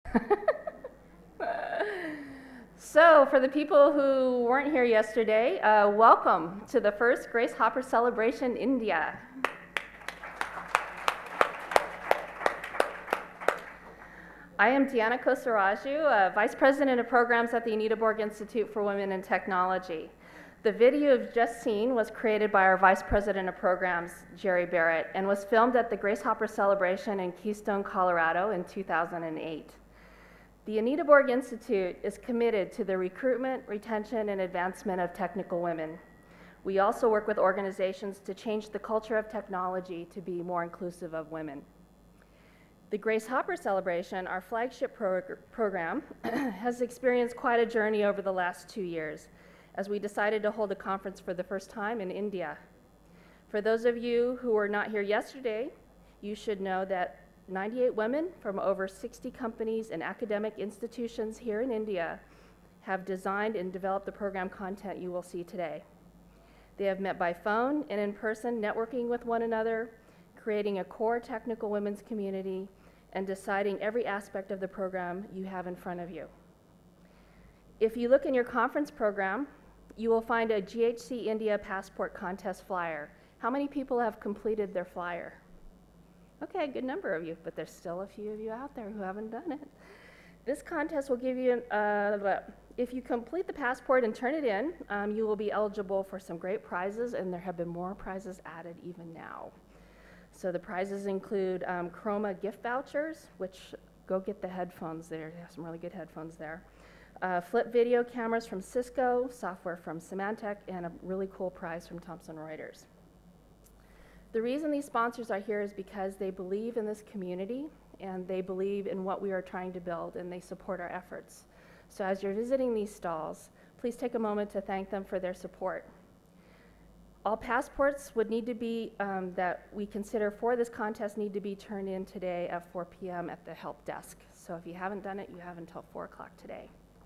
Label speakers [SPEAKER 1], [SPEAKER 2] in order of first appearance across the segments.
[SPEAKER 1] So, for the people who weren't here yesterday, welcome to the first Grace Hopper Celebration India. I am Deanna Kosaraju, Vice President of Programs at the Anita Borg Institute for Women in Technology. The video you've just seen was created by our Vice President of Programs, Jerry Barrett, and was filmed at the Grace Hopper Celebration in Keystone, Colorado in 2008. The Anita Borg Institute is committed to the recruitment, retention, and advancement of technical women. We also work with organizations to change the culture of technology to be more inclusive of women. The Grace Hopper Celebration, our flagship program, has experienced quite a journey over the last 2 years as we decided to hold a conference for the first time in India. For those of you who were not here yesterday, you should know that 98 women from over 60 companies and academic institutions here in India have designed and developed the program content you will see today. They have met by phone and in person, networking with one another, creating a core technical women's community, and deciding every aspect of the program you have in front of you. If you look in your conference program, you will find a GHC India Passport Contest flyer. How many people have completed their flyer? Okay, a good number of you, but there's still a few of you out there who haven't done it. This contest will give you, if you complete the passport and turn it in, you will be eligible for some great prizes, and there have been more prizes added even now. So the prizes include Chroma gift vouchers, which go get the headphones there. They have some really good headphones there. Flip video cameras from Cisco, software from Symantec, and a really cool prize from Thomson Reuters. The reason these sponsors are here is because they believe in this community and they believe in what we are trying to build, and they support our efforts. So as you're visiting these stalls, please take a moment to thank them for their support. All passports would need to be, that we consider for this contest, need to be turned in today at 4 p.m. at the help desk. So if you haven't done it, you have until 4 o'clock today.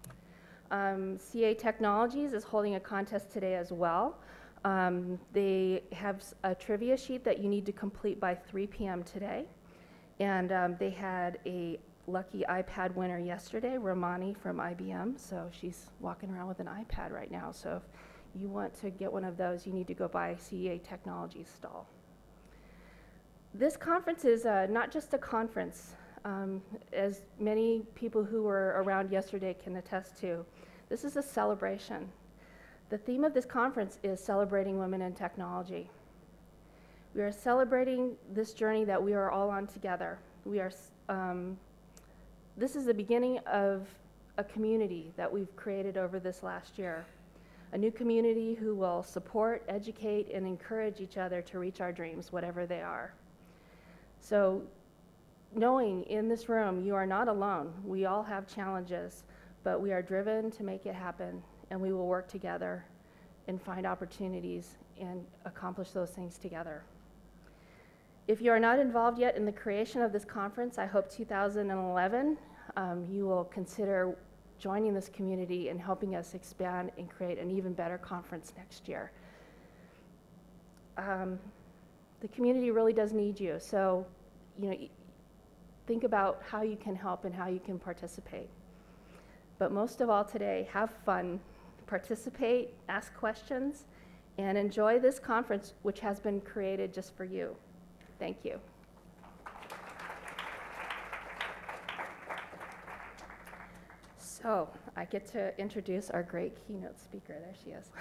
[SPEAKER 1] CA Technologies is holding a contest today as well. They have a trivia sheet that you need to complete by 3 p.m. today. And they had a lucky iPad winner yesterday, Romani from IBM. So she's walking around with an iPad right now. So if you want to get one of those, you need to go by CA Technologies stall. This conference is not just a conference. As many people who were around yesterday can attest to, this is a celebration. The theme of this conference is celebrating women in technology. We are celebrating this journey that we are all on together. This is the beginning of a community that we've created over this last year. A new community who will support, educate, and encourage each other to reach our dreams, whatever they are. So, knowing in this room you are not alone. We all have challenges, but we are driven to make it happen, and we will work together and find opportunities and accomplish those things together. If you are not involved yet in the creation of this conference, I hope 2011 you will consider joining this community and helping us expand and create an even better conference next year. The community really does need you, so think about how you can help and how you can participate. But most of all today, have fun, participate, ask questions, and enjoy this conference, which has been created just for you. Thank you. So I get to introduce our great keynote speaker. There she is.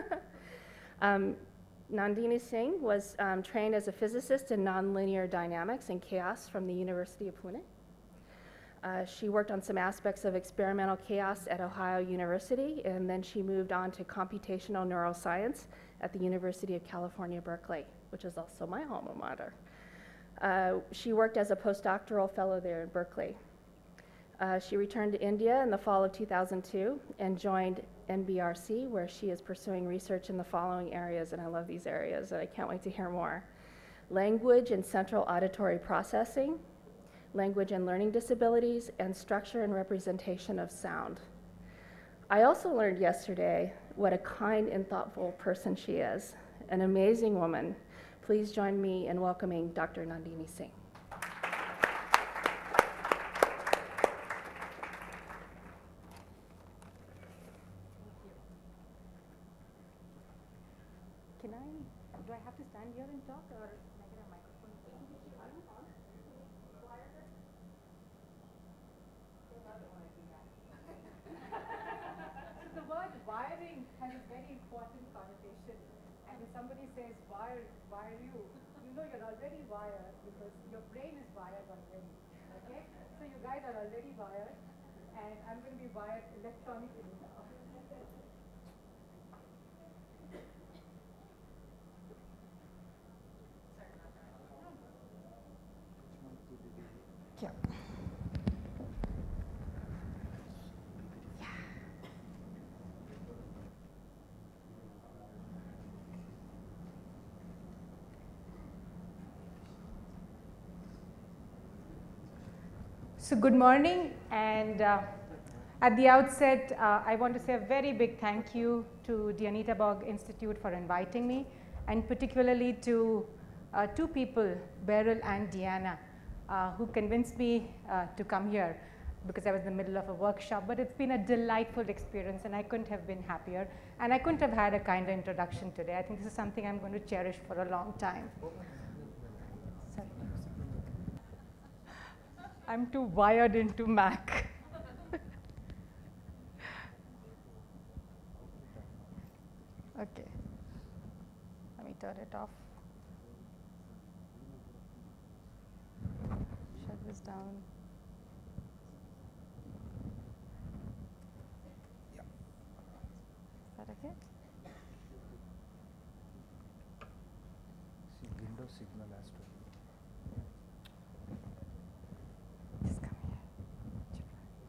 [SPEAKER 1] Nandini Singh was trained as a physicist in nonlinear dynamics and chaos from the University of Pune. She worked on some aspects of experimental chaos at Ohio University, and then she moved on to computational neuroscience at the University of California, Berkeley, which is also my alma mater. She worked as a postdoctoral fellow there in Berkeley. She returned to India in the fall of 2002 and joined NBRC, where she is pursuing research in the following areas, and I love these areas, and I can't wait to hear more. Language and central auditory processing, language and learning disabilities, and structure and representation of sound. I also learned yesterday what a kind and thoughtful person she is, an amazing woman. Please join me in welcoming Dr. Nandini Singh.
[SPEAKER 2] I have to stand here and talk, or can I get a microphone? So the word wiring has a very important connotation. And if somebody says, wire you, you know you're already wired because your brain is wired already. Okay? So you guys are already wired, and I'm going to be wired electronically now. Yeah. So good morning, and at the outset, I want to say a very big thank you to the Anita Borg Institute for inviting me, and particularly to two people, Beryl and Deanna, who convinced me to come here because I was in the middle of a workshop. But it's been a delightful experience, and I couldn't have been happier, and I couldn't have had a kinder introduction today. I think this is something I'm going to cherish for a long time. Sorry. I'm too wired into Mac. Okay, let me turn it off. Shut this down.
[SPEAKER 3] Yeah.
[SPEAKER 2] Is that okay?
[SPEAKER 3] See, Windows signal has to.
[SPEAKER 2] Just come here.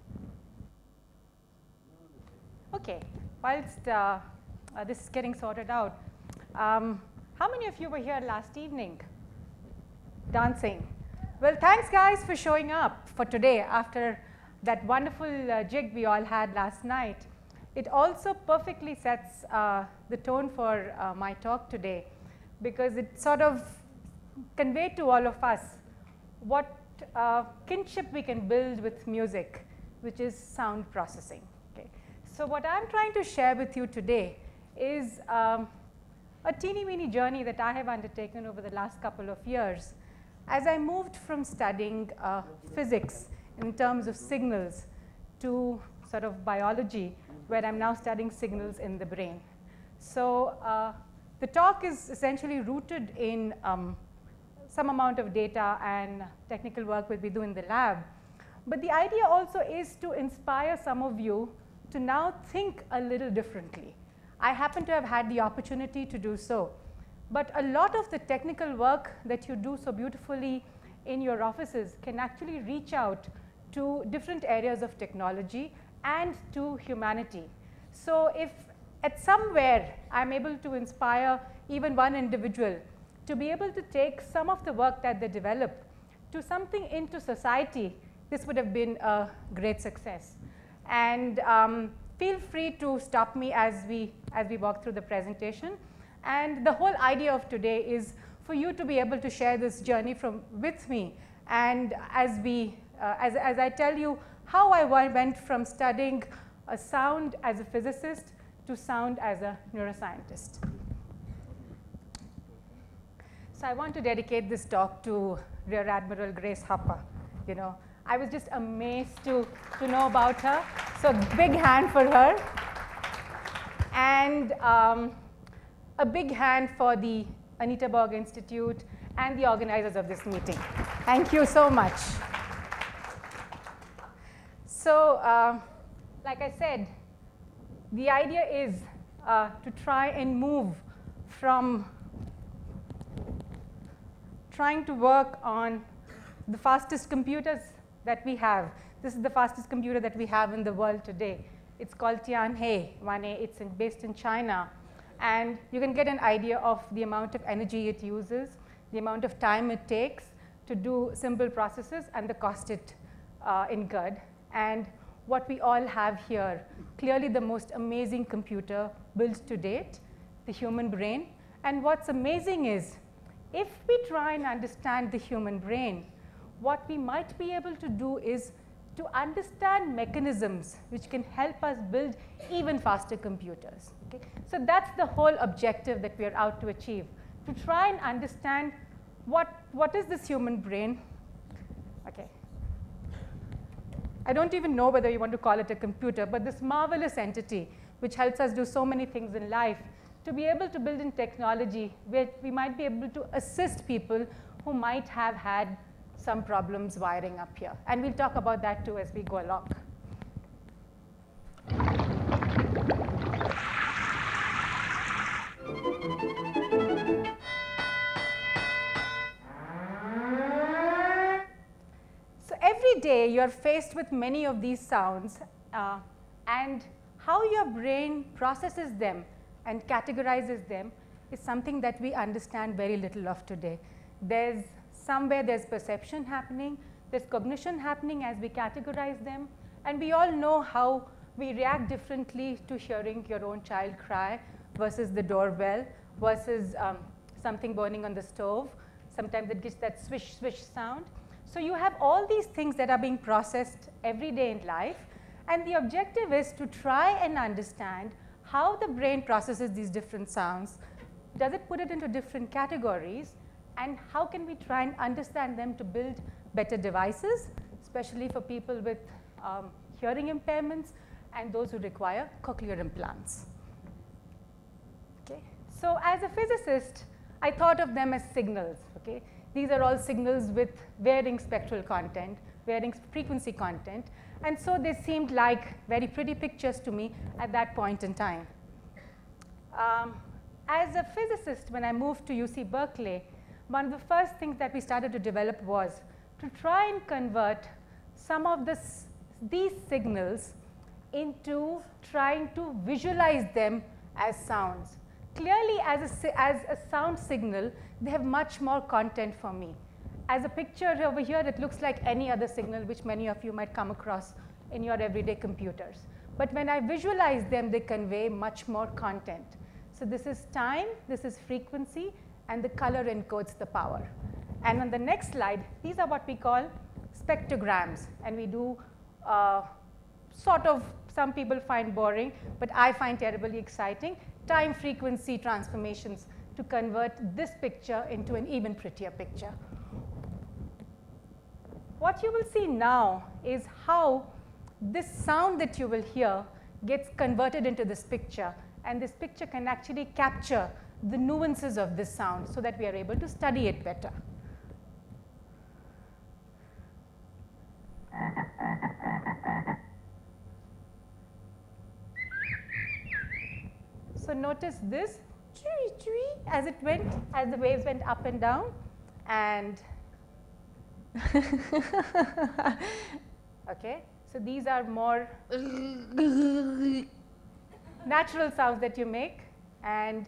[SPEAKER 2] Okay, whilst this is getting sorted out, how many of you were here last evening dancing? Well, thanks guys for showing up for today after that wonderful jig we all had last night. It also perfectly sets the tone for my talk today, because it sort of conveyed to all of us what kinship we can build with music, which is sound processing. Okay. So what I'm trying to share with you today is a teeny weeny journey that I have undertaken over the last couple of years as I moved from studying physics in terms of signals to sort of biology, where I'm now studying signals in the brain. So the talk is essentially rooted in some amount of data and technical work we do in the lab. But the idea also is to inspire some of you to now think a little differently. I happen to have had the opportunity to do so. But a lot of the technical work that you do so beautifully in your offices can actually reach out to different areas of technology and to humanity. So if at somewhere I'm able to inspire even one individual to be able to take some of the work that they develop to something into society, this would have been a great success. And feel free to stop me as we walk through the presentation. And the whole idea of today is for you to be able to share this journey with me, and as I tell you how I went from studying sound as a physicist to sound as a neuroscientist. So I want to dedicate this talk to Rear Admiral Grace Hopper. You know, I was just amazed to know about her. So big hand for her. And a big hand for the Anita Borg Institute and the organizers of this meeting. Thank you so much. So like I said, the idea is to try and move from trying to work on the fastest computers that we have. This is the fastest computer that we have in the world today. It's called Tianhe 1A. It's based in China. And you can get an idea of the amount of energy it uses, the amount of time it takes to do simple processes, and the cost it incurred. And what we all have here, clearly the most amazing computer built to date, the human brain. And what's amazing is, if we try and understand the human brain, what we might be able to do is to understand mechanisms which can help us build even faster computers. Okay? So that's the whole objective that we are out to achieve to try and understand what is this human brain. Okay. I don't even know whether you want to call it a computer, but this marvelous entity which helps us do so many things in life, to be able to build in technology where we might be able to assist people who might have had some problems wiring up here. And we'll talk about that too as we go along. So every day you're faced with many of these sounds, and how your brain processes them and categorizes them is something that we understand very little of today. There's perception happening, there's cognition happening as we categorize them, and we all know how we react differently to hearing your own child cry versus the doorbell versus something burning on the stove. Sometimes it gets that swish, swish sound. So you have all these things that are being processed every day in life, and the objective is to try and understand how the brain processes these different sounds. Does it put it into different categories, and how can we try and understand them to build better devices, especially for people with hearing impairments and those who require cochlear implants. Okay. So as a physicist, I thought of them as signals. Okay. These are all signals with varying spectral content, varying frequency content, and so they seemed like very pretty pictures to me at that point in time. As a physicist, when I moved to UC Berkeley, one of the first things that we started to develop was to try and convert some of these signals into trying to visualize them as sounds. Clearly, as a sound signal, they have much more content for me. As a picture over here, it looks like any other signal which many of you might come across in your everyday computers. But when I visualize them, they convey much more content. So this is time, this is frequency, and the color encodes the power. And on the next slide, these are what we call spectrograms. And we do sort of, some people find boring, but I find terribly exciting, time frequency transformations to convert this picture into an even prettier picture. What you will see now is how this sound that you will hear gets converted into this picture, and this picture can actually capture the nuances of this sound so that we are able to study it better. So notice this as it went, as the waves went up and down, and okay, so these are more natural sounds that you make, and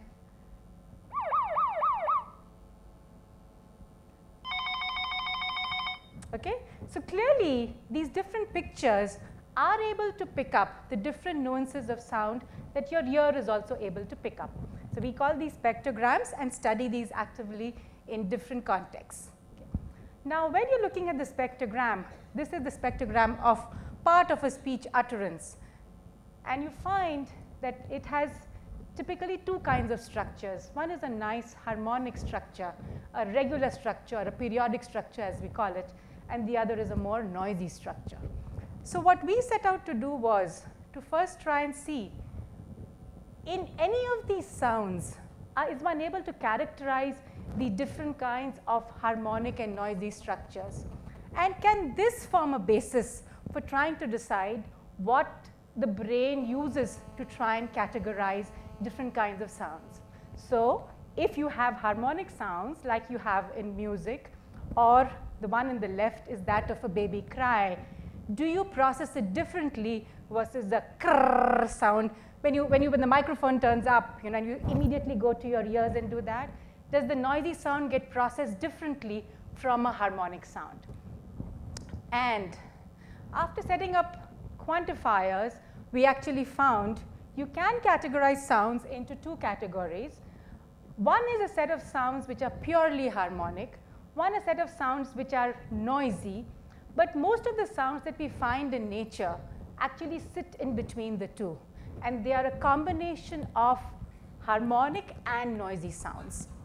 [SPEAKER 2] okay, so clearly these different pictures are able to pick up the different nuances of sound that your ear is also able to pick up. So we call these spectrograms and study these actively in different contexts. Okay. Now when you're looking at the spectrogram, this is the spectrogram of part of a speech utterance, and you find that it has typically two kinds of structures. One is a nice harmonic structure, a regular structure, or a periodic structure as we call it, and the other is a more noisy structure. So what we set out to do was to first try and see, in any of these sounds, is one able to characterize the different kinds of harmonic and noisy structures? And can this form a basis for trying to decide what the brain uses to try and categorize different kinds of sounds? So if you have harmonic sounds like you have in music, or the one in the left is that of a baby cry, do you process it differently versus the krrr sound when the microphone turns up, and you immediately go to your ears and do that? Does the noisy sound get processed differently from a harmonic sound? And after setting up quantifiers, we actually found you can categorize sounds into two categories. One is a set of sounds which are purely harmonic, one a set of sounds which are noisy, but most of the sounds that we find in nature actually sit in between the two, and they are a combination of harmonic and noisy sounds.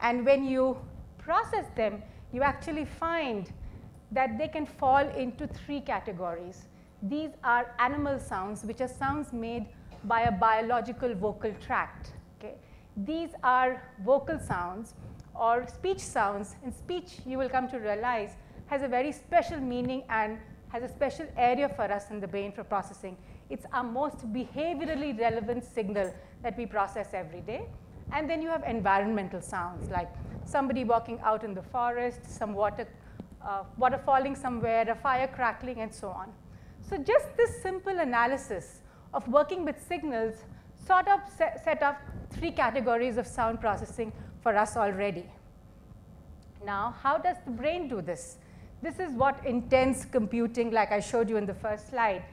[SPEAKER 2] And when you process them, you actually find that they can fall into 3 categories. These are animal sounds, which are sounds made by a biological vocal tract. Okay? These are vocal sounds or speech sounds. In speech, you will come to realize, has a very special meaning and has a special area for us in the brain for processing. It's our most behaviorally relevant signal that we process every day. And then you have environmental sounds, like somebody walking out in the forest, some water falling somewhere, a fire crackling, and so on. So just this simple analysis of working with signals sort of set up 3 categories of sound processing for us already. Now, how does the brain do this? This is what intense computing, like I showed you in the first slide,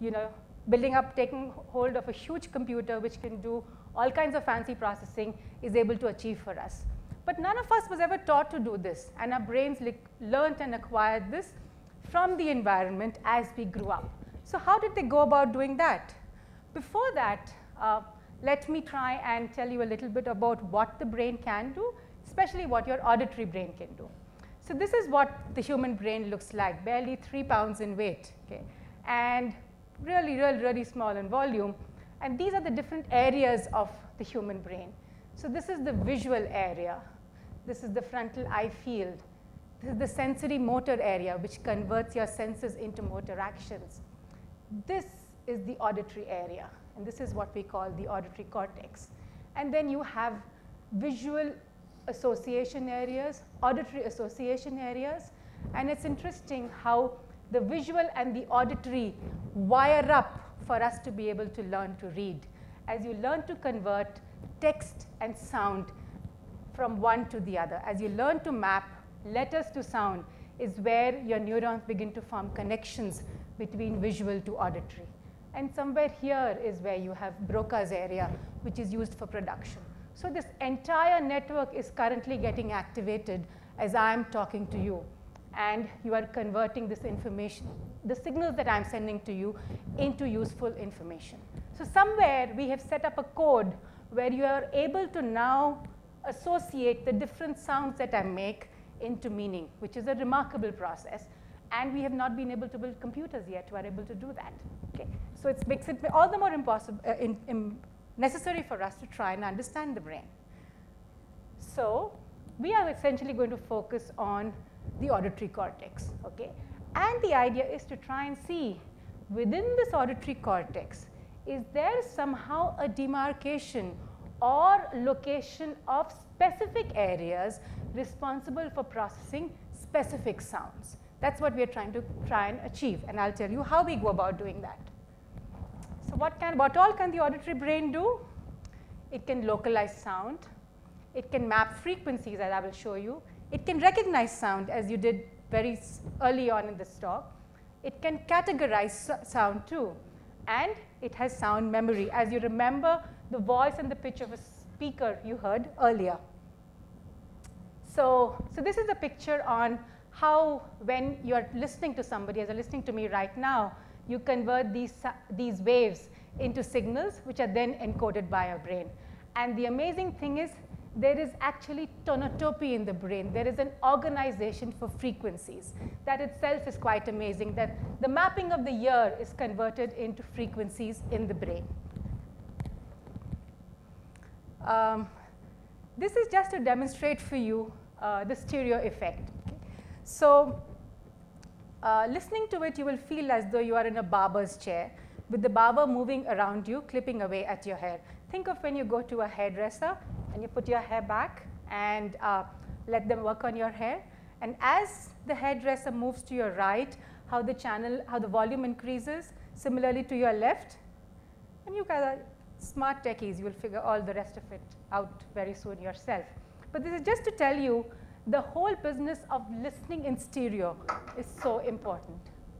[SPEAKER 2] taking hold of a huge computer which can do all kinds of fancy processing is able to achieve for us. But none of us was ever taught to do this, and our brains learned and acquired this from the environment as we grew up. So how did they go about doing that? Before that, let me try and tell you a little bit about what the brain can do, especially what your auditory brain can do. So this is what the human brain looks like, barely 3 pounds in weight, okay? And really small in volume. And these are the different areas of the human brain. So this is the visual area. This is the frontal eye field. This is the sensory motor area, which converts your senses into motor actions. This is the auditory area, and this is what we call the auditory cortex. And then you have visual association areas, auditory association areas, and it's interesting how the visual and the auditory wire up for us to be able to learn to read. As you learn to convert text and sound from one to the other, as you learn to map letters to sound, is where your neurons begin to form connections between visual to auditory. And somewhere here is where you have Broca's area, which is used for production. So this entire network is currently getting activated as I'm talking to you. And you are converting this information, the signals that I'm sending to you, into useful information. So somewhere we have set up a code where you are able to now associate the different sounds that I make into meaning, which is a remarkable process. And we have not been able to build computers yet who are able to do that. Okay? So it makes it all the more necessary for us to try and understand the brain. So we are essentially going to focus on the auditory cortex. Okay? And the idea is to try and see within this auditory cortex, is there somehow a demarcation or location of specific areas responsible for processing specific sounds. That's what we are trying to achieve, and I'll tell you how we go about doing that. So what all can the auditory brain do? It can localize sound. It can map frequencies, as I will show you. It can recognize sound, as you did very early on in this talk. It can categorize sound too, and it has sound memory, as you remember the voice and the pitch of a speaker you heard earlier. So this is a picture on how, when you're listening to somebody, as you're listening to me right now, you convert these waves into signals, which are then encoded by our brain. And the amazing thing is, there is actually tonotopy in the brain. There is an organization for frequencies. That itself is quite amazing, that the mapping of the ear is converted into frequencies in the brain. This is just to demonstrate for you the stereo effect. So listening to it, you will feel as though you are in a barber's chair with the barber moving around you, clipping away at your hair. Think of when you go to a hairdresser and you put your hair back and let them work on your hair. And as the hairdresser moves to your right, how the volume increases, similarly to your left. And you guys are smart techies, you will figure all the rest of it out very soon yourself. But this is just to tell you, the whole business of listening in stereo is so important.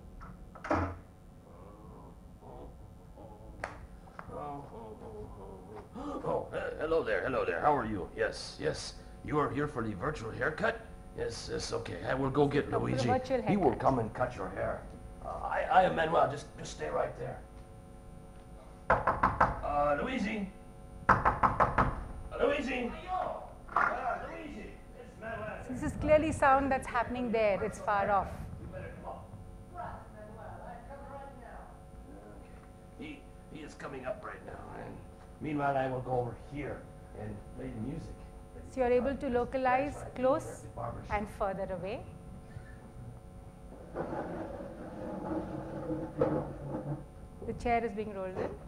[SPEAKER 3] Oh, hello there, how are you? Yes, you are here for the virtual haircut? Yes, okay, I will go get Luigi. He will come and cut your hair. I am Manuel, just stay right there. Luigi? Luigi? Luigi?
[SPEAKER 2] clearly sound that's happening there. It's far off.
[SPEAKER 3] You better come up. I'm coming right now. Okay. He is coming up right now. And meanwhile, I will go over here and play the music.
[SPEAKER 2] So you're able to localize close and further away. The chair is being rolled in.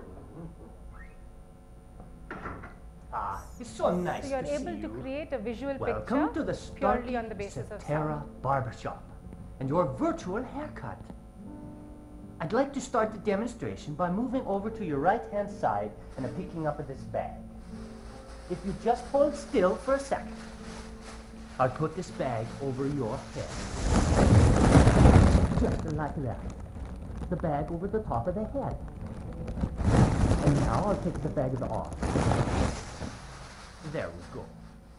[SPEAKER 4] Ah, it's so nice
[SPEAKER 2] So you're
[SPEAKER 4] to see
[SPEAKER 2] able
[SPEAKER 4] you.
[SPEAKER 2] to create a visual
[SPEAKER 4] Welcome
[SPEAKER 2] picture
[SPEAKER 4] to the
[SPEAKER 2] purely on the basis of
[SPEAKER 4] Terra
[SPEAKER 2] sound.
[SPEAKER 4] Barbershop and your virtual haircut. I'd like to start the demonstration by moving over to your right-hand side and picking up this bag. If you just hold still for a second, I'll put this bag over your head. Just like that. The bag over the top of the head. And now I'll take the bag off. There we go.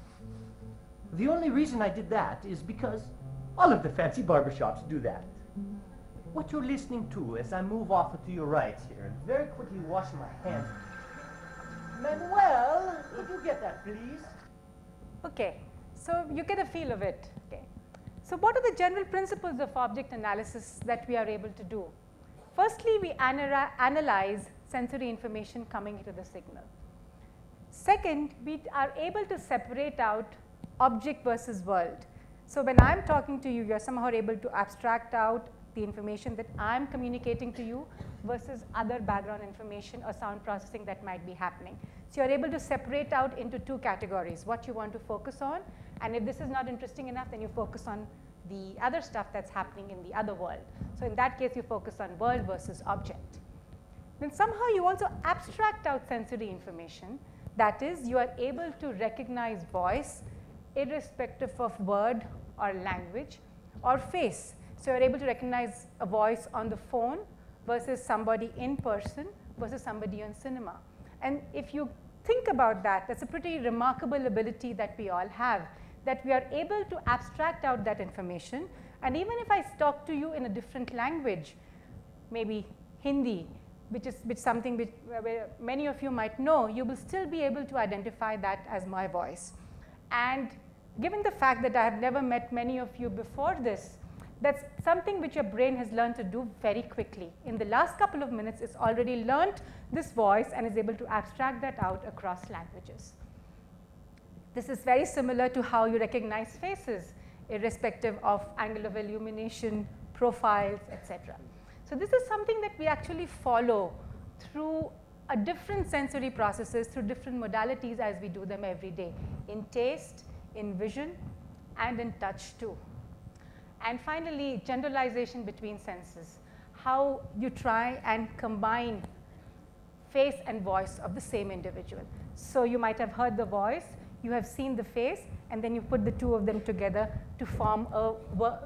[SPEAKER 4] The only reason I did that is because all of the fancy barbershops do that. What you're listening to as I move off to your right here, and very quickly wash my hands. Manuel, could you get that, please?
[SPEAKER 2] Okay, so you get a feel of it. Okay. So what are the general principles of object analysis that we are able to do? Firstly, we analyze sensory information coming into the signal. Second, we are able to separate out object versus world. So when I'm talking to you, you're somehow able to abstract out the information that I'm communicating to you versus other background information or sound processing that might be happening. So you're able to separate out into two categories, what you want to focus on, and if this is not interesting enough, then you focus on the other stuff that's happening in the other world. So in that case, you focus on world versus object. Then somehow you also abstract out sensory information. That is, you are able to recognize voice irrespective of word or language or face. So you're able to recognize a voice on the phone versus somebody in person versus somebody on cinema. And if you think about that, that's a pretty remarkable ability that we all have, that we are able to abstract out that information. And even if I talk to you in a different language, maybe Hindi, which something where many of you might know, you will still be able to identify that as my voice. And given the fact that I have never met many of you before this, that's something which your brain has learned to do very quickly. In the last couple of minutes, it's already learned this voice and is able to abstract that out across languages. This is very similar to how you recognize faces, irrespective of angle of illumination, profiles, etc. So this is something that we actually follow through a different sensory processes, through different modalities as we do them every day, in taste, in vision, and in touch too. And finally, generalization between senses, how you try and combine face and voice of the same individual. So you might have heard the voice, you have seen the face, and then you put the two of them together to form a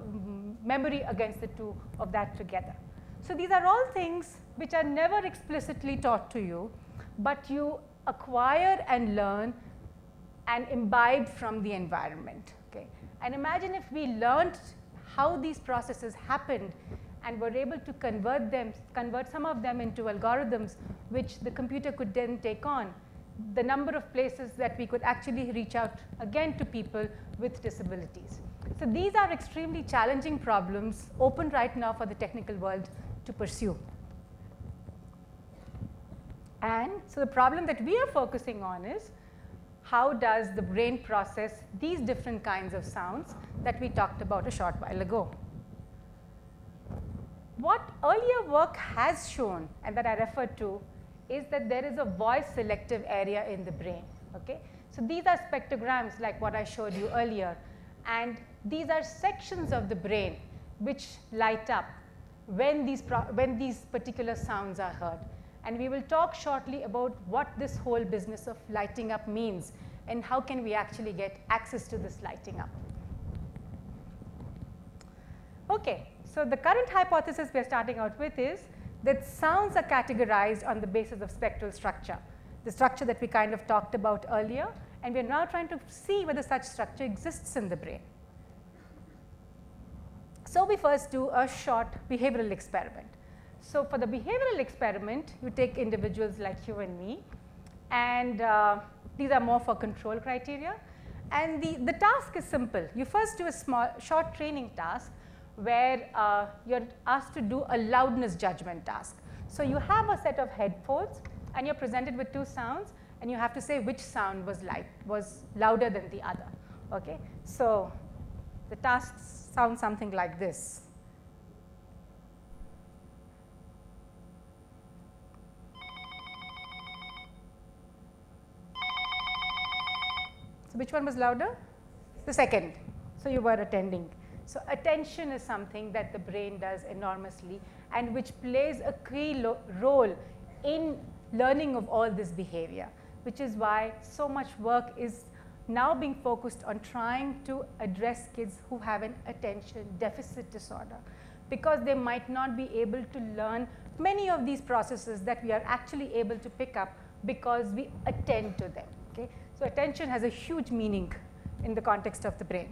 [SPEAKER 2] memory against the two of that together. So these are all things which are never explicitly taught to you, but you acquire and learn and imbibe from the environment. Okay? And imagine if we learned how these processes happened and were able to convert some of them into algorithms which the computer could then take on, the number of places that we could actually reach out again to people with disabilities. So these are extremely challenging problems open right now for the technical world to pursue. And so the problem that we are focusing on is, how does the brain process these different kinds of sounds that we talked about a short while ago? What earlier work has shown, and that I referred to, is that there is a voice selective area in the brain. Okay? So these are spectrograms like what I showed you earlier, and these are sections of the brain which light up when these particular sounds are heard. And we will talk shortly about what this whole business of lighting up means and how can we actually get access to this lighting up. Okay, so the current hypothesis we are starting out with is that sounds are categorized on the basis of spectral structure, the structure that we kind of talked about earlier, and we are now trying to see whether such structure exists in the brain. So we first do a short behavioral experiment. So for the behavioral experiment, you take individuals like you and me, and these are more for control criteria, And the task is simple. You first do a short training task where you're asked to do a loudness judgment task. So you have a set of headphones and you're presented with two sounds and you have to say which sound was louder than the other. Okay? So the tasks sound something like this. So which one was louder? The second. So you were attending. So attention is something that the brain does enormously and which plays a key role in learning of all this behavior, which is why so much work is now being focused on trying to address kids who have an attention deficit disorder, because they might not be able to learn many of these processes that we are actually able to pick up because we attend to them. Okay? So attention has a huge meaning in the context of the brain.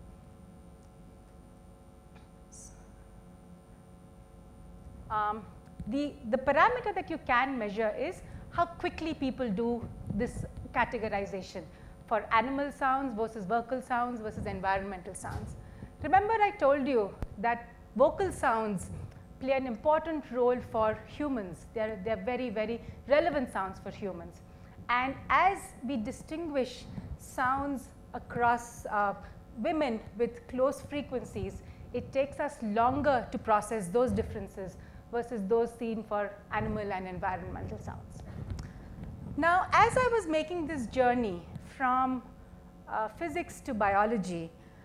[SPEAKER 2] The parameter that you can measure is how quickly people do this categorization for animal sounds versus vocal sounds versus environmental sounds. Remember I told you that vocal sounds play an important role for humans. They're very, very relevant sounds for humans. And as we distinguish sounds across women with close frequencies, it takes us longer to process those differences versus those seen for animal and environmental sounds. Now, as I was making this journey from physics to biology,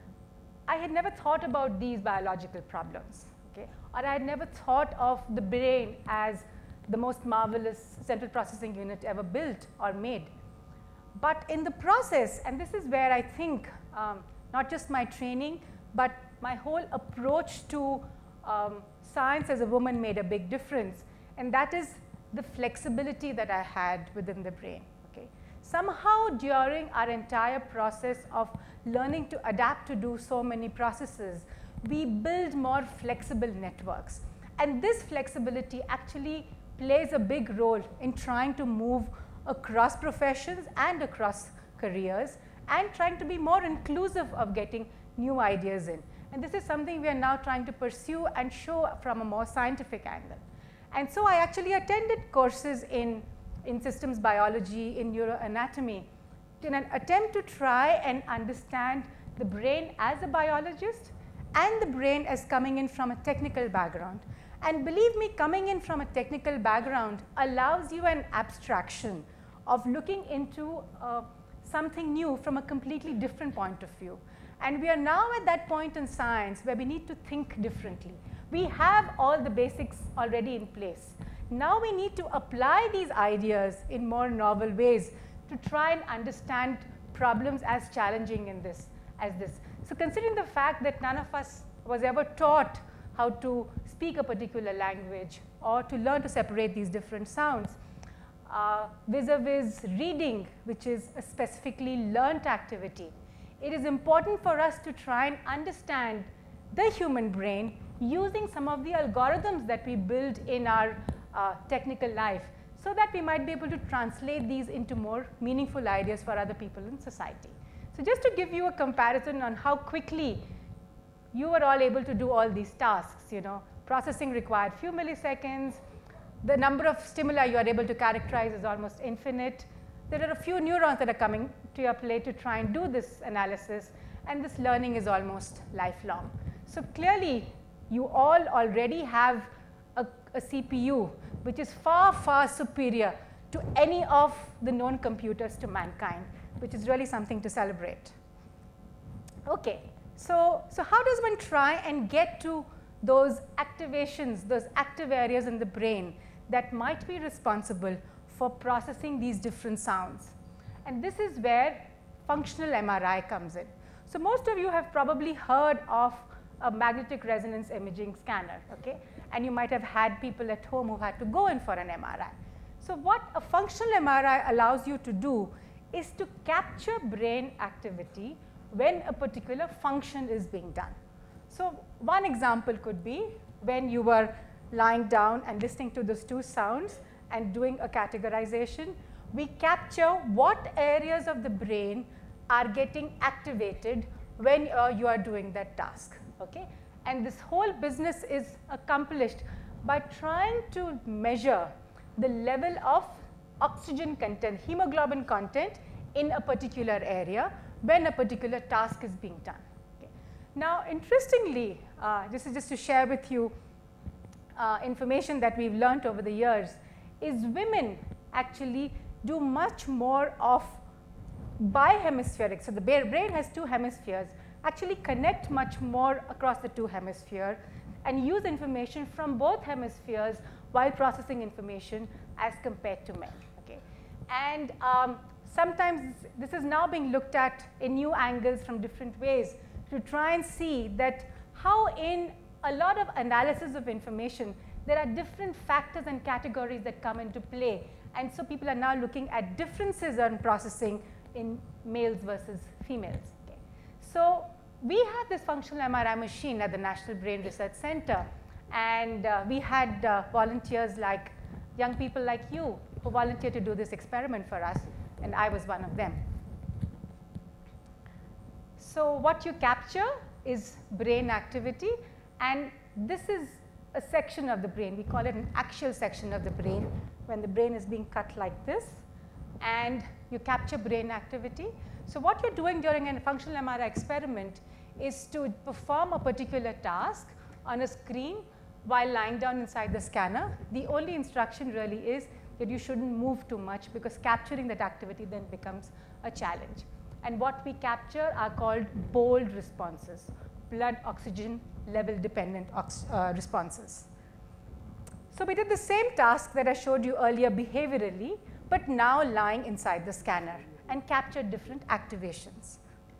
[SPEAKER 2] I had never thought about these biological problems, okay? Or I had never thought of the brain as the most marvelous central processing unit ever built or made. But in the process, and this is where I think not just my training, but my whole approach to science as a woman made a big difference, and that is the flexibility that I had within the brain. Okay? Somehow during our entire process of learning to adapt to do so many processes, we build more flexible networks. And this flexibility actually plays a big role in trying to move across professions and across careers and trying to be more inclusive of getting new ideas in. And this is something we are now trying to pursue and show from a more scientific angle. And so I actually attended courses in systems biology, in neuroanatomy, in an attempt to try and understand the brain as a biologist and the brain as coming in from a technical background. And believe me, coming in from a technical background allows you an abstraction of looking into something new from a completely different point of view. And we are now at that point in science where we need to think differently. We have all the basics already in place. Now we need to apply these ideas in more novel ways to try and understand problems as challenging as this. So considering the fact that none of us was ever taught how to speak a particular language or to learn to separate these different sounds, vis-a-vis reading, which is a specifically learnt activity, it is important for us to try and understand the human brain using some of the algorithms that we build in our technical life, so that we might be able to translate these into more meaningful ideas for other people in society. So just to give you a comparison on how quickly you were all able to do all these tasks, you know, processing required few milliseconds, the number of stimuli you are able to characterize is almost infinite. There are a few neurons that are coming to your plate to try and do this analysis, and this learning is almost lifelong. So clearly, you all already have a CPU which is far, far superior to any of the known computers to mankind, which is really something to celebrate. Okay, so how does one try and get to those activations, those active areas in the brain that might be responsible for processing these different sounds? And this is where functional MRI comes in. So most of you have probably heard of a magnetic resonance imaging scanner, okay? And you might have had people at home who had to go in for an MRI. So what a functional MRI allows you to do is to capture brain activity when a particular function is being done. So one example could be when you were lying down and listening to those two sounds and doing a categorization, we capture what areas of the brain are getting activated when you are doing that task. Okay? And this whole business is accomplished by trying to measure the level of oxygen content, hemoglobin content in a particular area when a particular task is being done. Okay. Now, interestingly, this is just to share with you information that we've learned over the years, is women actually do much more of bihemispheric. So the brain has two hemispheres, actually connect much more across the two hemispheres and use information from both hemispheres while processing information as compared to men. Okay. And sometimes this is now being looked at in new angles from different ways to try and see that how in a lot of analysis of information there are different factors and categories that come into play. And so people are now looking at differences on processing in males versus females. Okay. So we have this functional MRI machine at the National Brain Research Center, and we had volunteers like young people like you who volunteered to do this experiment for us, and I was one of them. So what you capture is brain activity, and this is a section of the brain. We call it an axial section of the brain when the brain is being cut like this, and you capture brain activity. So what you're doing during a functional MRI experiment is to perform a particular task on a screen while lying down inside the scanner. The only instruction really is that you shouldn't move too much, because capturing that activity then becomes a challenge. And what we capture are called BOLD responses, blood oxygen level dependent responses. So we did the same task that I showed you earlier behaviorally, but now lying inside the scanner, and captured different activations.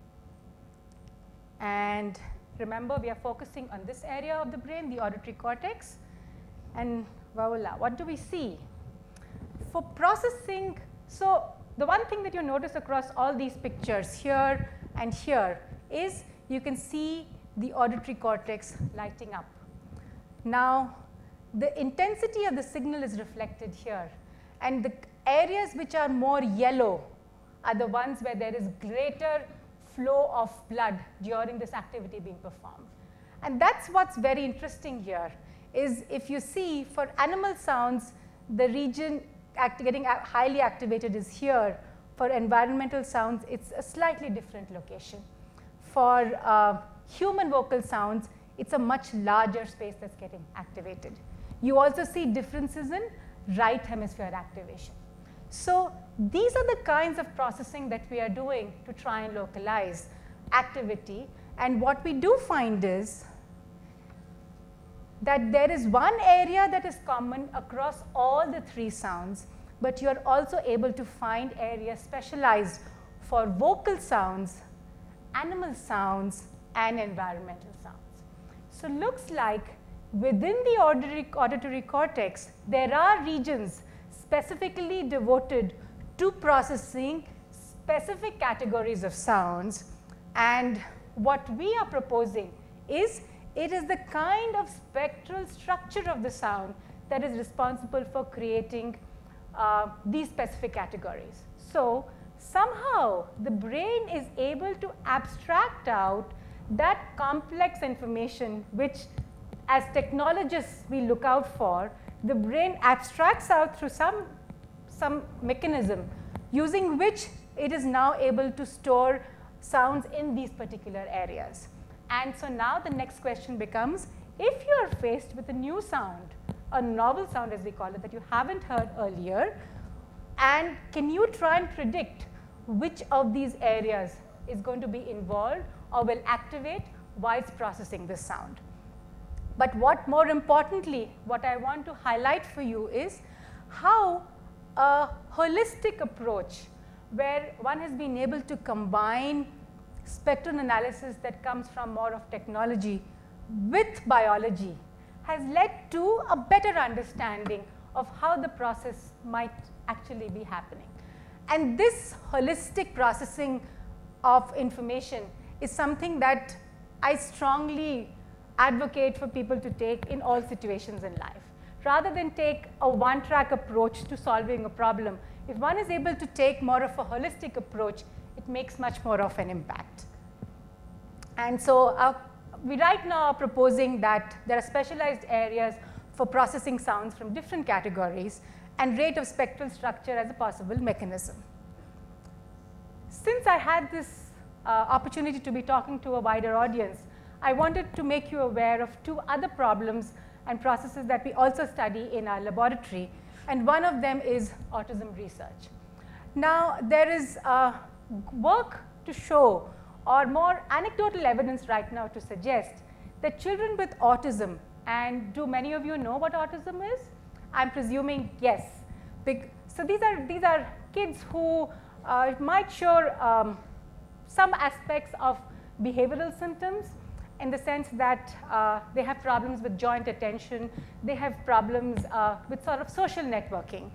[SPEAKER 2] And remember, we are focusing on this area of the brain, the auditory cortex, and voila, what do we see? For processing, so the one thing that you notice across all these pictures here and here is you can see the auditory cortex lighting up. Now, the intensity of the signal is reflected here, and the areas which are more yellow are the ones where there is greater flow of blood during this activity being performed. And that's what's very interesting here, is if you see for animal sounds, the region getting highly activated is here. For environmental sounds, it's a slightly different location. For human vocal sounds, it's a much larger space that's getting activated. You also see differences in right hemisphere activation. So these are the kinds of processing that we are doing to try and localize activity. And what we do find is that there is one area that is common across all the three sounds, but you are also able to find areas specialized for vocal sounds, animal sounds, and environmental sounds. So looks like within the auditory cortex, there are regions specifically devoted to processing specific categories of sounds. And what we are proposing is it is the kind of spectral structure of the sound that is responsible for creating these specific categories. So somehow the brain is able to abstract out that complex information which, as technologists, we look out for. The brain abstracts out through some mechanism using which it is now able to store sounds in these particular areas. And so now the next question becomes, if you are faced with a new sound, a novel sound as we call it, that you haven't heard earlier, and can you try and predict which of these areas is going to be involved or will activate whilst processing this sound? But what more importantly, what I want to highlight for you is how a holistic approach, where one has been able to combine spectral analysis that comes from more of technology with biology, has led to a better understanding of how the process might actually be happening. And this holistic processing of information is something that I strongly advocate for people to take in all situations in life. Rather than take a one-track approach to solving a problem, if one is able to take more of a holistic approach, it it makes much more of an impact. And so we right now are proposing that there are specialized areas for processing sounds from different categories and rate of spectral structure as a possible mechanism. Since I had this opportunity to be talking to a wider audience, I wanted to make you aware of two other problems and processes that we also study in our laboratory, and one of them is autism research. Now, there is work to show, or more anecdotal evidence right now to suggest that children with autism, and do many of you know what autism is? I'm presuming yes. So these are kids who might show some aspects of behavioral symptoms, in the sense that they have problems with joint attention, they have problems with sort of social networking.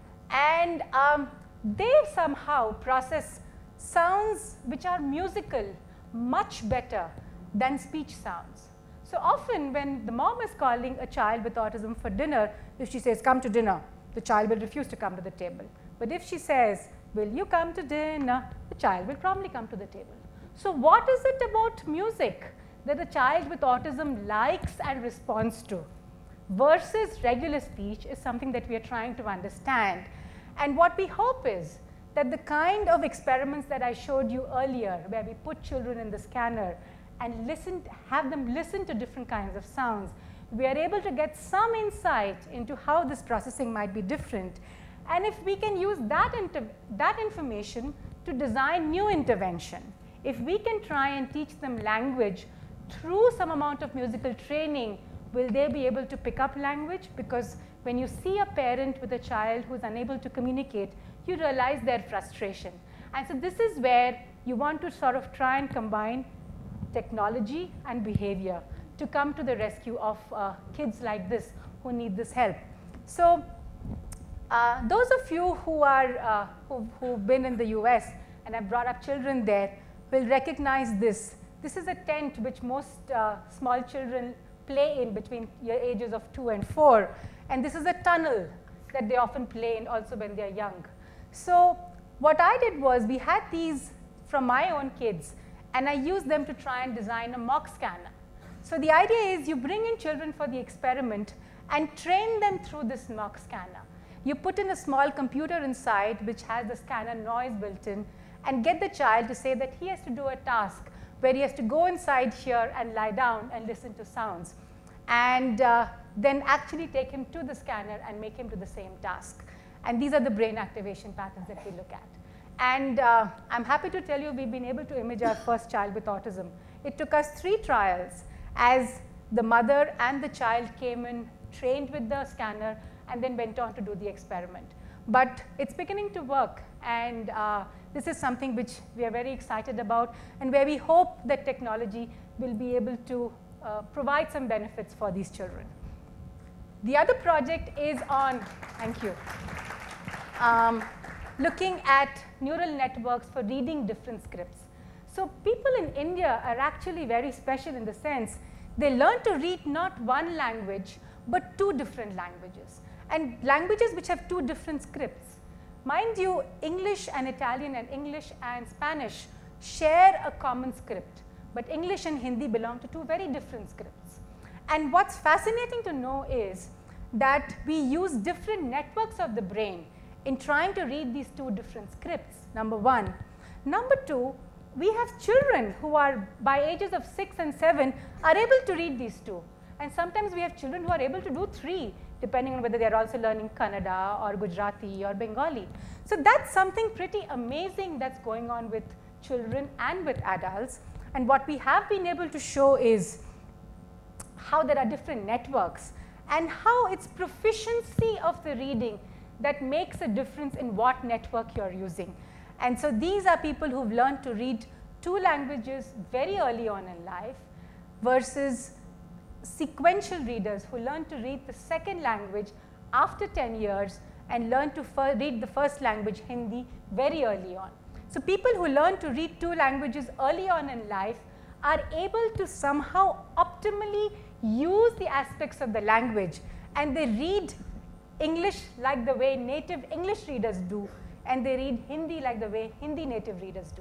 [SPEAKER 2] And they somehow process sounds which are musical much better than speech sounds. So often when the mom is calling a child with autism for dinner, if she says, come to dinner, the child will refuse to come to the table. But if she says, will you come to dinner, the child will probably come to the table. So what is it about music that the child with autism likes and responds to versus regular speech is something that we are trying to understand. And what we hope is that the kind of experiments that I showed you earlier, where we put children in the scanner and have them listen to different kinds of sounds, we are able to get some insight into how this processing might be different. And if we can use that information to design new intervention, if we can try and teach them language through some amount of musical training, will they be able to pick up language? Because when you see a parent with a child who is unable to communicate, you realize their frustration. And so this is where you want to sort of try and combine technology and behavior to come to the rescue of kids like this who need this help. So those of you who are who've been in the US and have brought up children there will recognize this. This is a tent which most small children play in between the ages of 2 and 4, and this is a tunnel that they often play in also when they are young. So what I did was, we had these from my own kids, and I used them to try and design a mock scanner. So the idea is you bring in children for the experiment and train them through this mock scanner. You put in a small computer inside which has the scanner noise built in, and get the child to say that he has to do a task where he has to go inside here and lie down and listen to sounds, and then actually take him to the scanner and make him do the same task. And these are the brain activation patterns that we look at. And I'm happy to tell you we've been able to image our first child with autism. It took us 3 trials as the mother and the child came in, trained with the scanner, and then went on to do the experiment. But it's beginning to work, and this is something which we are very excited about, and where we hope that technology will be able to provide some benefits for these children. The other project is on, thank you, looking at neural networks for reading different scripts. So people in India are actually very special in the sense they learn to read not one language, but 2 different languages, and languages which have 2 different scripts. Mind you, English and Italian and English and Spanish share a common script, but English and Hindi belong to 2 very different scripts. And what's fascinating to know is that we use different networks of the brain in trying to read these 2 different scripts, number 1. Number 2, we have children who are by ages of 6 and 7 are able to read these 2. And sometimes we have children who are able to do 3, depending on whether they are also learning Kannada or Gujarati or Bengali. So that's something pretty amazing that's going on with children and with adults. And what we have been able to show is how there are different networks and how it's proficiency of the reading that makes a difference in what network you're using. And so these are people who've learned to read 2 languages very early on in life versus sequential readers who learn to read the second language after 10 years and learn to read the first language, Hindi, very early on. So people who learn to read 2 languages early on in life are able to somehow optimally use the aspects of the language, and they read English like the way native English readers do, and they read Hindi like the way Hindi native readers do.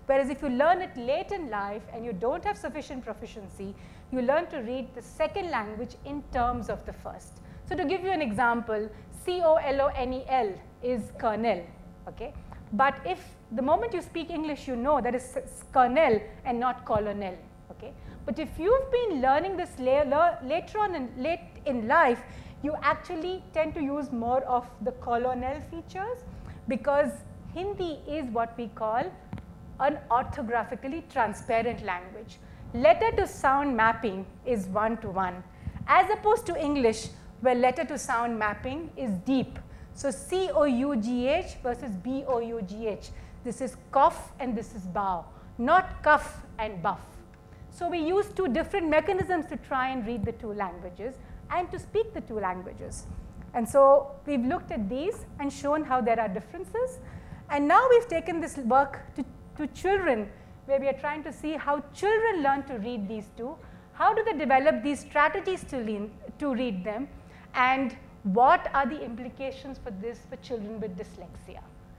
[SPEAKER 2] Whereas if you learn it late in life and you don't have sufficient proficiency, you learn to read the second language in terms of the first. So to give you an example, C-O-L-O-N-E-L is kernel, okay? But if the moment you speak English, you know that it's kernel and not colonel, okay? But if you've been learning this later on late in life, you actually tend to use more of the colonel features, because Hindi is what we call an orthographically transparent language. Letter to sound mapping is 1-to-1, as opposed to English, where letter to sound mapping is deep. So C-O-U-G-H versus B-O-U-G-H. This is cough and this is bow, not cuff and buff. So we use two different mechanisms to try and read the two languages and to speak the two languages. And so we've looked at these and shown how there are differences. And now we've taken this work to children, where we are trying to see how children learn to read these two, how do they develop these strategies to read them, and what are the implications for this for children with dyslexia.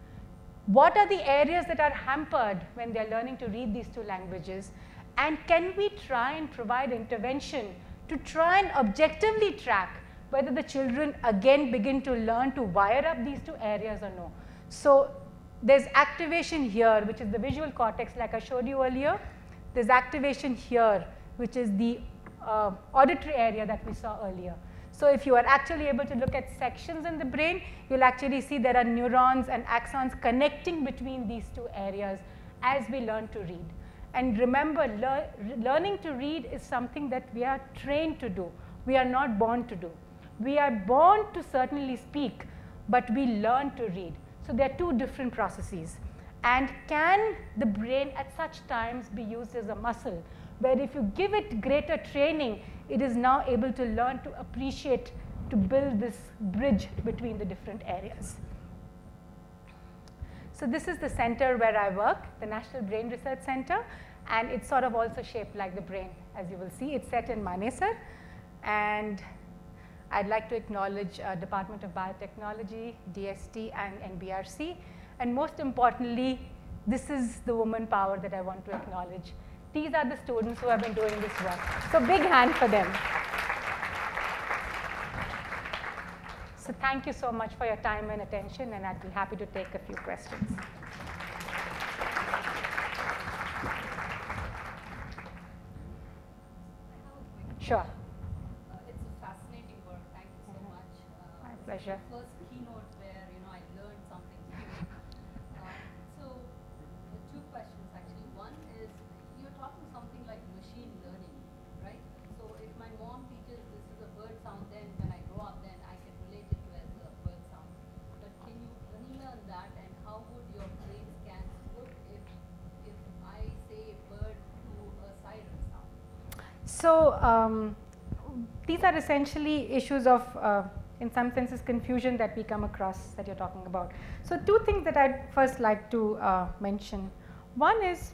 [SPEAKER 2] What are the areas that are hampered when they are learning to read these two languages, and can we try and provide intervention to try and objectively track whether the children again begin to learn to wire up these two areas or no. So there's activation here, which is the visual cortex like I showed you earlier. There's activation here, which is the auditory area that we saw earlier. So if you are actually able to look at sections in the brain, you'll actually see there are neurons and axons connecting between these two areas as we learn to read. And remember, learning to read is something that we are trained to do. We are not born to do. We are born to certainly speak, but we learn to read. So there are two different processes. And can the brain at such times be used as a muscle, where if you give it greater training, it is now able to learn to appreciate, to build this bridge between the different areas. So this is the center where I work, the National Brain Research Center, and it's sort of also shaped like the brain, as you will see. It's set in Manesar, and I'd like to acknowledge Department of Biotechnology, DST, and NBRC. And most importantly, this is the woman power that I want to acknowledge. These are the students who have been doing this work. So big hand for them. So thank you so much for your time and attention, and I'd be happy to take a few questions. Sure.
[SPEAKER 5] It's a fascinating work. Thank you so much.
[SPEAKER 2] My pleasure.
[SPEAKER 5] First keynote where I learned something new. So two questions actually. One is you're talking something like machine learning, right? So if my mom teaches this is a bird sound, then when I grow up, then I can relate it to as a bird sound. But can you unlearn that, and how would your brain scans look if I say bird to a siren sound?
[SPEAKER 2] So these are essentially issues of, in some senses, confusion that we come across that you're talking about. So two things that I'd first like to mention. One is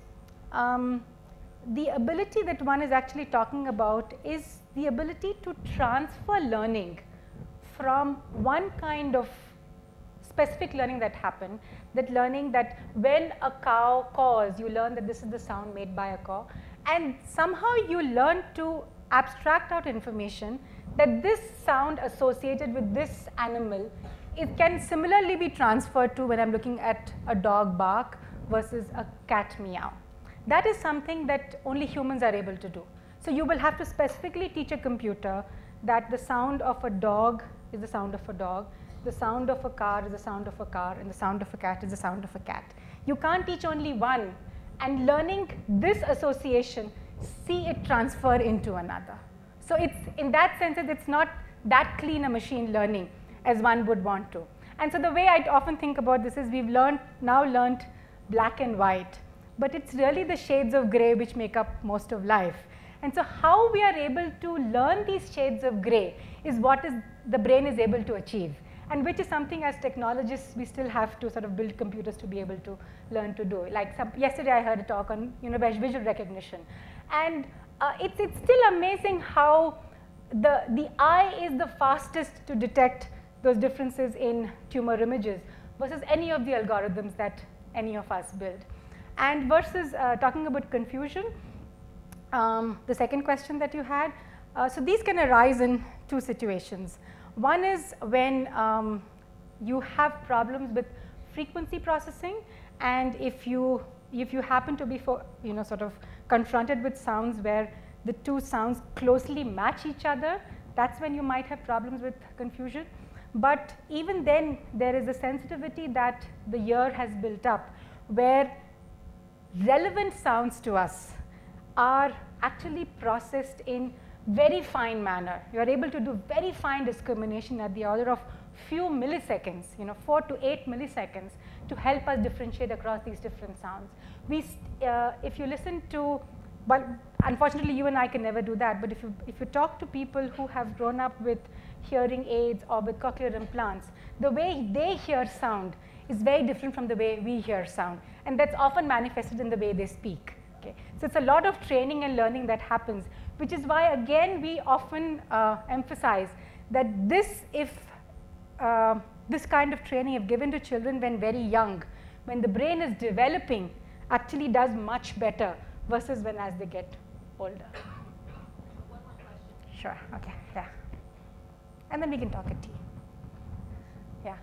[SPEAKER 2] the ability that one is actually talking about is the ability to transfer learning from one kind of specific learning that happened, that learning that when a cow caws, you learn that this is the sound made by a cow, and somehow you learn to abstract out information that this sound associated with this animal, it can similarly be transferred to when I'm looking at a dog bark versus a cat meow. That is something that only humans are able to do. So you will have to specifically teach a computer that the sound of a dog is the sound of a dog, the sound of a car is the sound of a car, and the sound of a cat is the sound of a cat. You can't teach only one, and learning this association, see it transfer into another. So it's, in that sense, it's not that clean a machine learning as one would want to. And so the way I often think about this is we've now learned black and white, but it's really the shades of gray which make up most of life. And so how we are able to learn these shades of gray is what the brain is able to achieve, and which is something as technologists we still have to sort of build computers to be able to learn to do. Like yesterday I heard a talk on visual recognition, and it's still amazing how the eye is the fastest to detect those differences in tumor images versus any of the algorithms that any of us build. And versus talking about confusion, the second question that you had, so these can arise in two situations. One is when you have problems with frequency processing, and if you happen to be sort of confronted with sounds where the two sounds closely match each other, that's when you might have problems with confusion. But even then, there is a sensitivity that the ear has built up where relevant sounds to us are actually processed in very fine manner. You are able to do very fine discrimination at the order of few milliseconds, 4 to 8 milliseconds, to help us differentiate across these different sounds. If you listen to, well, unfortunately you and I can never do that, but if you talk to people who have grown up with hearing aids or with cochlear implants, the way they hear sound is very different from the way we hear sound, and that's often manifested in the way they speak. Okay. So it's a lot of training and learning that happens, which is why again we often emphasize that this kind of training, if given to children when very young, when the brain is developing, actually does much better versus when as they get older.
[SPEAKER 5] One more question.
[SPEAKER 2] Sure, okay, yeah. And then we can talk at tea. Yeah.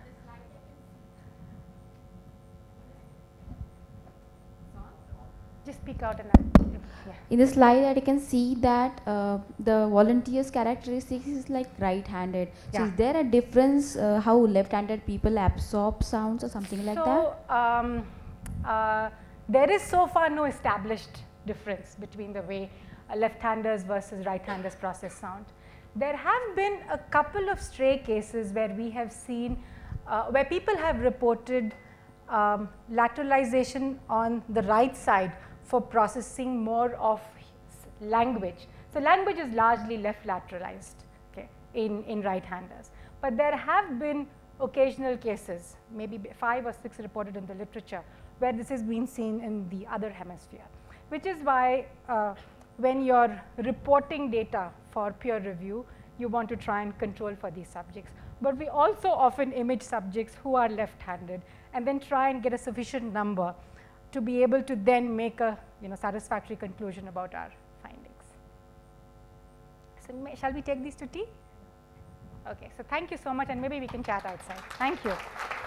[SPEAKER 2] Just speak out and yeah.
[SPEAKER 6] In the slide that I can see that the volunteers' characteristics is like right-handed. So
[SPEAKER 2] Yeah.
[SPEAKER 6] is there a difference how left-handed people absorb sounds or something like that?
[SPEAKER 2] There is so far no established difference between the way left-handers versus right-handers process sound. There have been a couple of stray cases where we have seen, where people have reported lateralization on the right side for processing more of language. So language is largely left lateralized, okay, in right-handers. But there have been occasional cases, maybe 5 or 6 reported in the literature, where this has been seen in the other hemisphere, which is why when you're reporting data for peer review, you want to try and control for these subjects. But we also often image subjects who are left-handed and then try and get a sufficient number to be able to then make a satisfactory conclusion about our findings. So shall we take these to tea? Okay, so thank you so much, and maybe we can chat outside. Thank you.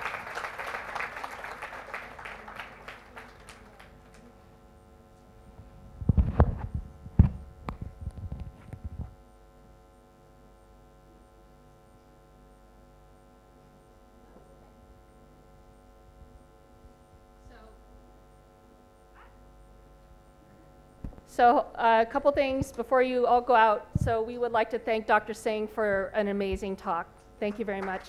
[SPEAKER 1] So a couple things before you all go out. So we would like to thank Dr. Singh for an amazing talk. Thank you very much.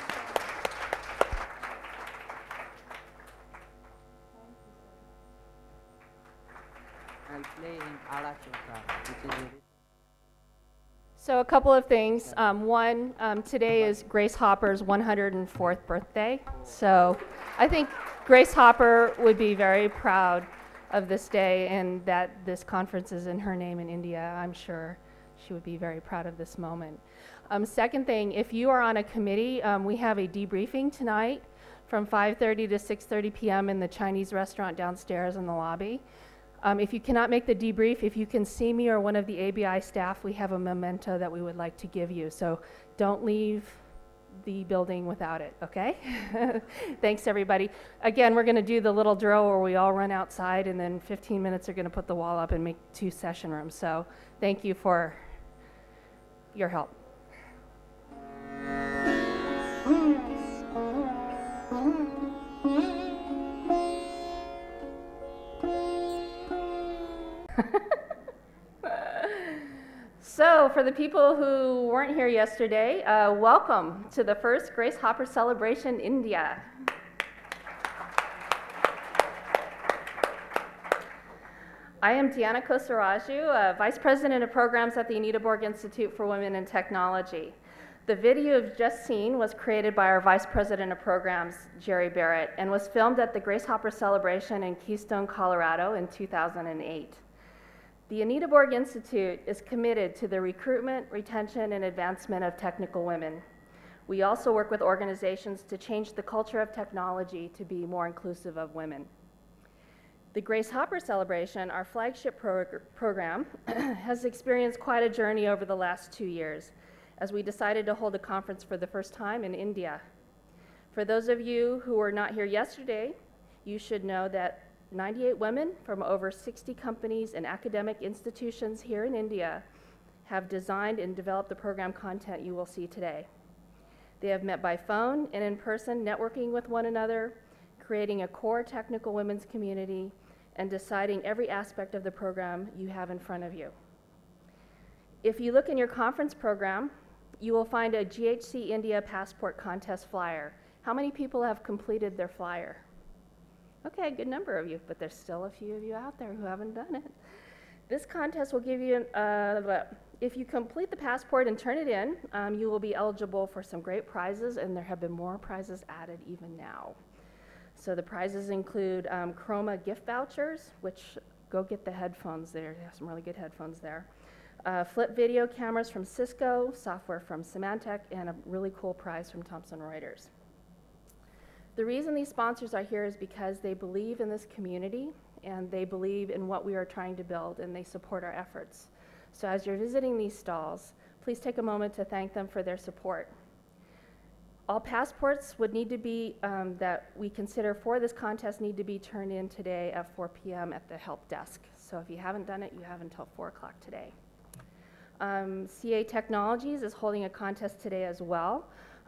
[SPEAKER 7] I'll play in Ada Chokra, which is
[SPEAKER 1] So a couple of things. One, today is Grace Hopper's 104th birthday. So I think Grace Hopper would be very proud of this day, and that this conference is in her name in India. I'm sure she would be very proud of this moment. Second thing, if you are on a committee, we have a debriefing tonight from 5:30 to 6:30 p.m. in the Chinese restaurant downstairs in the lobby. If you cannot make the debrief, if you can see me or one of the ABI staff, we have a memento that we would like to give you. So don't leave the building without it, okay? Thanks, everybody. Again, we're going to do the little drill where we all run outside, and then 15 minutes are going to put the wall up and make 2 session rooms. So thank you for your help. So for the people who weren't here yesterday, welcome to the first Grace Hopper Celebration India. I am Diana Kosaraju, Vice President of Programs at the Anita Borg Institute for Women in Technology. The video you've just seen was created by our Vice President of Programs, Jerry Barrett, and was filmed at the Grace Hopper Celebration in Keystone, Colorado in 2008. The Anita Borg Institute is committed to the recruitment, retention, and advancement of technical women. We also work with organizations to change the culture of technology to be more inclusive of women. The Grace Hopper celebration, our flagship program, has experienced quite a journey over the last 2 years as we decided to hold a conference for the first time in India. For those of you who were not here yesterday, you should know that 98 women from over 60 companies and academic institutions here in India have designed and developed the program content you will see today. They have met by phone and in person, networking with one another, creating a core technical women's community, and deciding every aspect of the program you have in front of you. If you look in your conference program, you will find a GHC India Passport Contest flyer. How many people have completed their flyer? Okay, a good number of you, but there's still a few of you out there who haven't done it. This contest will give you, if you complete the passport and turn it in, you will be eligible for some great prizes, and there have been more prizes added even now. So the prizes include Chroma gift vouchers, which go get the headphones there. They have some really good headphones there. Flip video cameras from Cisco, software from Symantec, and a really cool prize from Thomson Reuters. The reason these sponsors are here is because they believe in this community and they believe in what we are trying to build, and they support our efforts. So as you're visiting these stalls, please take a moment to thank them for their support. All passports would need to be, that we consider for this contest, need to be turned in today at 4 p.m. at the help desk. So if you haven't done it, you have until 4 o'clock today. CA Technologies is holding a contest today as well.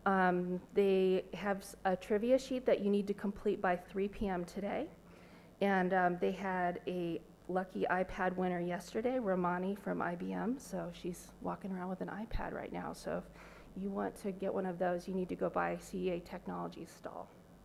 [SPEAKER 1] They have a trivia sheet that you need to complete by 3 p.m. today. And they had a lucky iPad winner yesterday, Romani from IBM. So she's walking around with an iPad right now. So if you want to get one of those, you need to go by CA Technologies stall.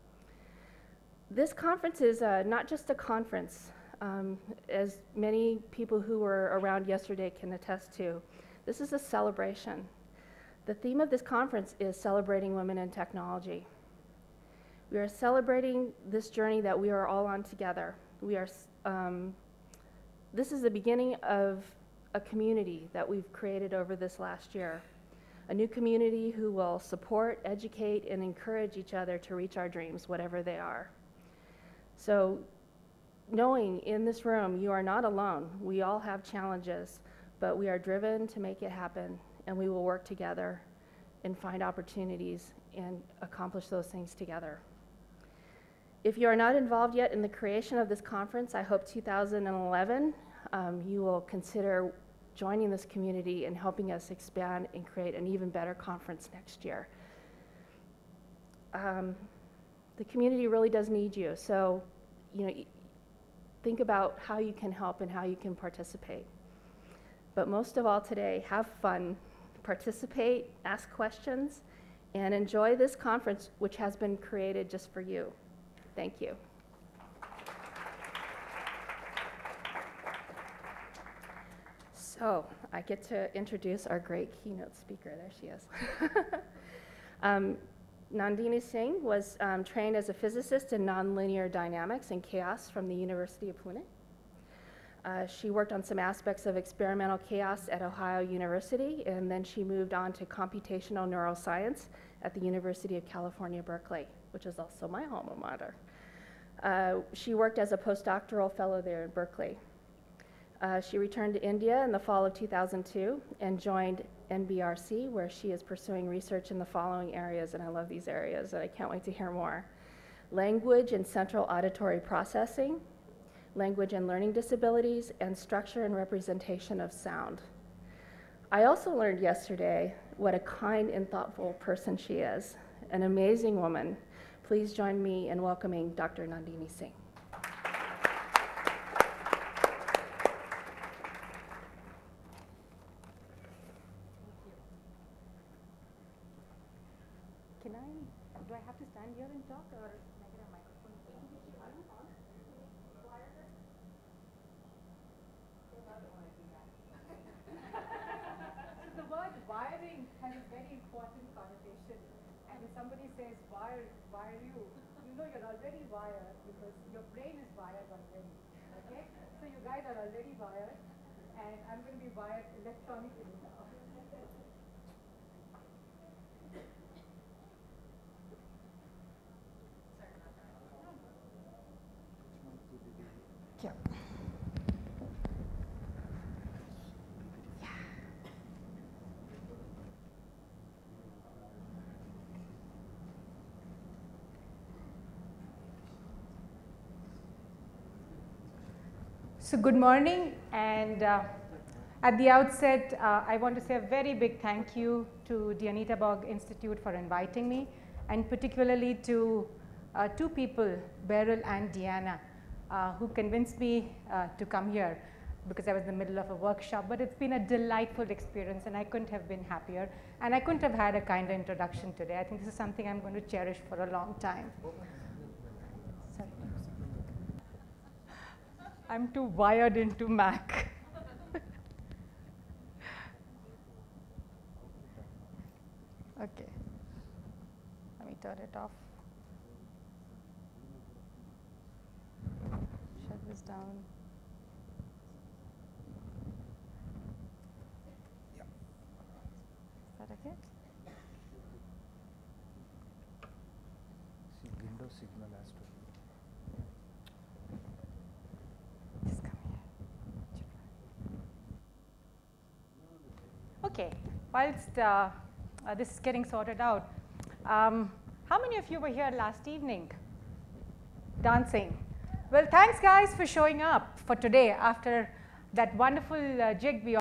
[SPEAKER 1] This conference is not just a conference, as many people who were around yesterday can attest to. This is a celebration. The theme of this conference is celebrating women in technology. We are celebrating this journey that we are all on together. This is the beginning of a community that we've created over this last year. A new community who will support, educate, and encourage each other to reach our dreams, whatever they are. So, knowing in this room you are not alone. We all have challenges, but we are driven to make it happen, and we will work together and find opportunities and accomplish those things together. If you are not involved yet in the creation of this conference, I hope 2011 you will consider joining this community and helping us expand and create an even better conference next year. The community really does need you, so think about how you can help and how you can participate. But most of all today, have fun, participate, ask questions, and enjoy this conference which has been created just for you. Thank you. So I get to introduce our great keynote speaker. There she is. Nandini Singh was trained as a physicist in nonlinear dynamics and chaos from the University of Pune. She worked on some aspects of experimental chaos at Ohio University, and then she moved on to computational neuroscience at the University of California, Berkeley, which is also my alma mater. She worked as a postdoctoral fellow there in Berkeley. She returned to India in the fall of 2002 and joined NBRC, where she is pursuing research in the following areas, and I love these areas, and I can't wait to hear more. Language and central auditory processing, language and learning disabilities, and structure and representation of sound. I also learned yesterday what a kind and thoughtful person she is, an amazing woman. Please join me in welcoming Dr. Nandini Singh. Do I have to stand here and talk, or can I get a microphone?
[SPEAKER 2] The word wiring has a very important connotation. And if somebody says, wire you, you know you're already wired because your brain is wired already. Okay? So you guys are already wired, and I'm going to be wired electronically now. So good morning, and at the outset, I want to say a very big thank you to the Anita Borg Institute for inviting me, and particularly to two people, Beryl and Deanna, who convinced me to come here because I was in the middle of a workshop. But it's been a delightful experience, and I couldn't have been happier, and I couldn't have had a kinder introduction today. I think this is something I'm going to cherish for a long time. Sorry. I'm too wired into Mac. Okay, let me turn it off. Shut this down.
[SPEAKER 8] Yeah.
[SPEAKER 2] Is that okay?
[SPEAKER 8] See, Windows signal has to.
[SPEAKER 2] Just come here. Okay, whilst this is getting sorted out, how many of you were here last evening dancing? Well, thanks guys for showing up for today after that wonderful jig we